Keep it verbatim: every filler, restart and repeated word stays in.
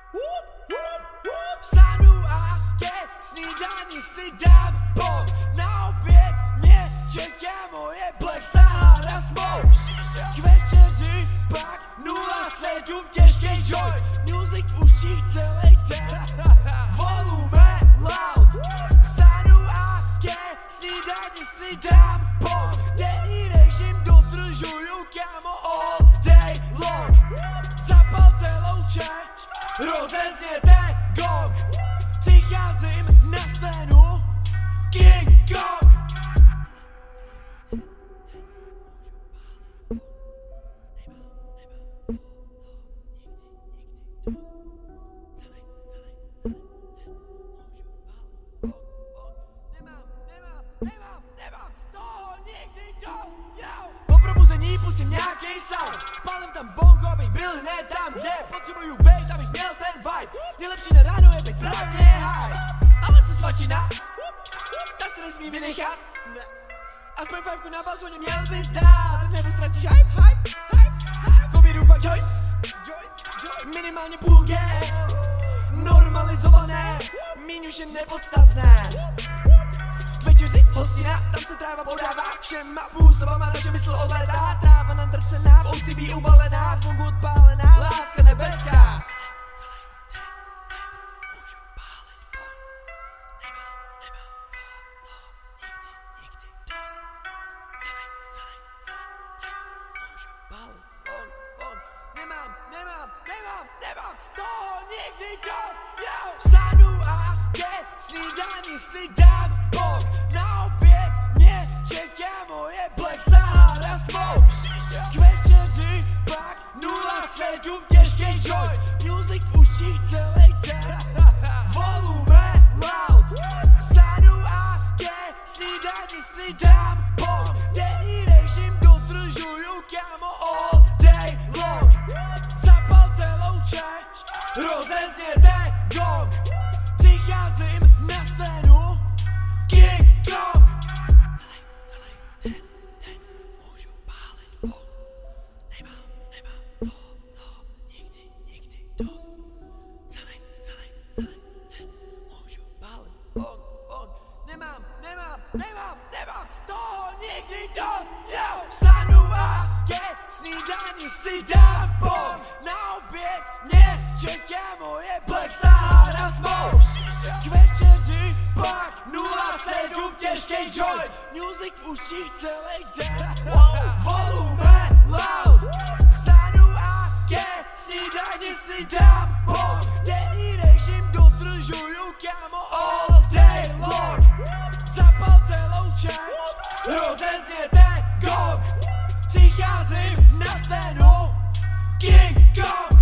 Vstanu a ke snídani si dám bok. Na oběd mě čeká moje Black Sahara Smoke. K večeři pak nula sedm těžký joint. Music v uších celý den, volume loud. Vstanu a ke snídani si dám bok. Denní režim dodržuju, kámo, all day long. Zapalte louče, rozezněte gong. Přicházím na scénu King Kong. Nemám, nemám toho nikdy dost, yo. Po probuzení pustím nějakej sound. Palím tam bongo, abych byl hned tam, kde potřebuju bejt, abych měl ten vibe. Nejlepší na ráno je být správně high. Ale co svačina, ta se nesmí vynechat. Aspoň fajfku na balkoně měl bys dát. Nebo ztratíš hype, hype, hype, hype. Covidu pak joint, joint, joint. Minimálně půl G. Normalizované, míň už je nepodstatné. K večeři hostina, tam se tráva podává všema způsobama, naše mysl odlétá. Tráva nadrcená, v O C B ubalená, v bongu odpálená, láska nebeská. Nemám, nemám, nemám, nemám toho nikdy dost, yo. Vstanu a ke snídani si dám bok. Na oběd mě čeká moje Black Sahara Smoke. K večeři pak nula sedm těžký joint. Music v uších celý den, volume loud. Vstanu a ke snídani si dám bok. Denní režim dodržuju, kámo, all day long. Zapalte louče, rozezněte gong. Přicházím na scénu King Kong. Celý, celý den, den můžu pálit bong. Nemám, nemám toho, toho nikdy, nikdy dost. Celý, celý, celý den můžu pálit bong, bong. Nemám, nemám, nemám, nemám toho nikdy dost, yo. Vstanu a ke snídani si dám bong. Na oběd mě čeká moje Black Sahara Smoke. K večeři pak nula sedm těžký joint. Music v uších celý den, volume loud. Vstanu a ke snídani si dám bong. Denní režim dodržuju, kámo, all day long. Zapalte louče, rozezněte gong. Přicházím na scénu King Kong.